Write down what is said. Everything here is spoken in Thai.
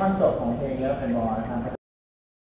อนจบของเพลงเลิฟเป็นบอลนะครับ